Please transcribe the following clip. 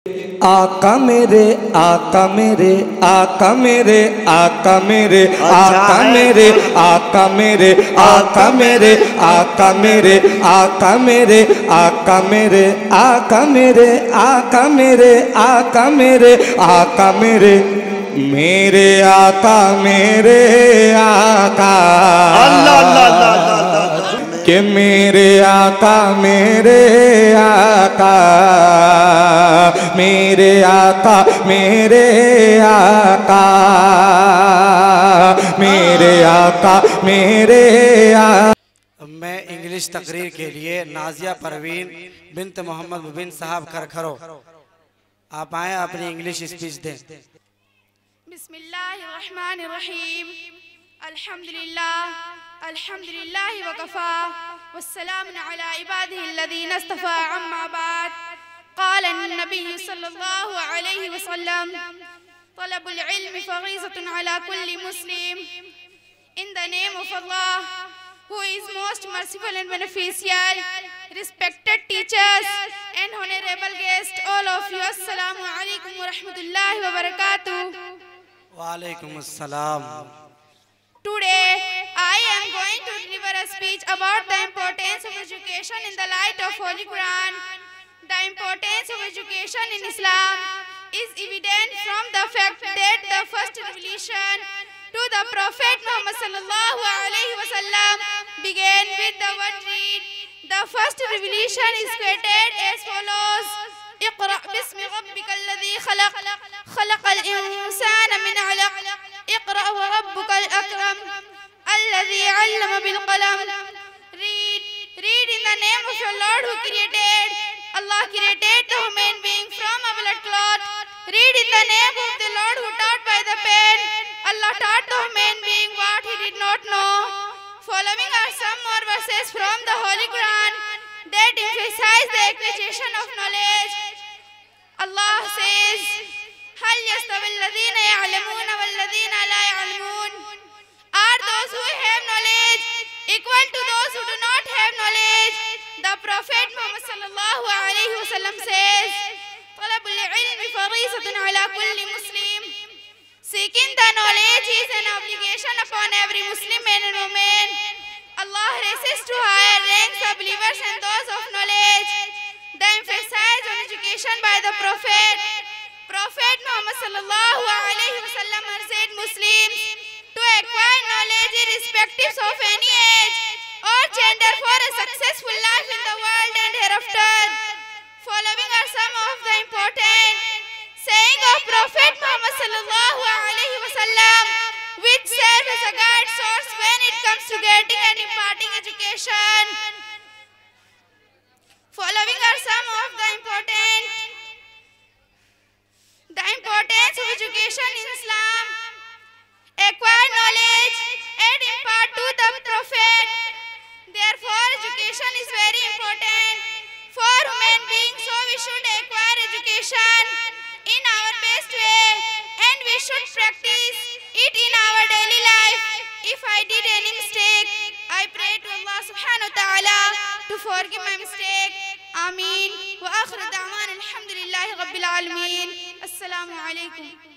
آقا میرے آقا میرے آقا میرے آقا میرے آقا میرے آقا میرے آقا میرے آقا میرے آقا میرے آقا میرے آقا میرے آقا میرے آقا میرے آقا میرے میرے آقا میرے آقا اللہ اللہ اللہ اللہ کہ میرے آقا میرے آقا میرے آقا میرے آقا میرے آقا میرے آقا. میں انگلش تقریر کے لیے نازیہ پروین بنت محمد مبین صاحب کرکھرو آپ آئیں اپنی انگلش اسپیچ دیں. بسم اللہ الرحمن الرحیم الحمدللہ وکفا والسلام علی عباده الذین اصطفى عما بعد قال النبی صلی اللہ علیہ وسلم طلب العلم فغیظة على كل مسلم. In the name of Allah, who is most merciful and beneficial, respected teachers and honorable guests, all of you, assalamu alaikum wa rahmatullahi wa barakatuh. وعلیکم السلام. Today, I am going to deliver a speech about the importance of education in the light of Holy Quran. The importance of education in Islam is evident from the fact that the first revelation to the Prophet Muhammad sallallahu alayhi wa sallam began with the word read. The first revelation is quoted as follows. اقرأ باسم ربك الذي خلق خلق الإنسان من علق اقرأ وربك الأكرم الذي علم بالقلم. Read in the name of your Lord who created. Allah created the human being from a blood clot. Read in the name of the Lord who taught by the pen. Allah taught the human being what he did not know. Following are some more verses from the Holy Quran that emphasize the acquisition of knowledge. Allah says, هل يستوي الذين يعلمون والذين لا يعلمون? Are those who have knowledge equal to those who do not have knowledge? The Prophet Muhammad sallallahu alayhi wa sallam says, طلب العلم فريضة على كل مسلم. Seeking the knowledge is an obligation upon every Muslim man and woman. Allah raises to higher ranks the believers and those of knowledge. The emphasis on education by the Prophet Muhammad sallallahu alayhi wa sallam urged Muslims to acquire knowledge irrespective of any age or gender for a successful life in the world and hereafter. Following are some of the important saying of Prophet Muhammad sallallahu alayhi wa sallam which serve as a guide source when it comes to getting and imparting education. Following are some of the importance of education in Islam. Acquire knowledge and impart to the Prophet. Therefore, education is very important for human beings, so we should acquire education in our best way and we should practice it in our daily life. If I did any mistake, I pray to Allah subhanahu wa ta'ala to forgive my mistake. Ameen. Wa akhir da'wan alhamdulillahi rabbil alameen. Assalamu alaikum.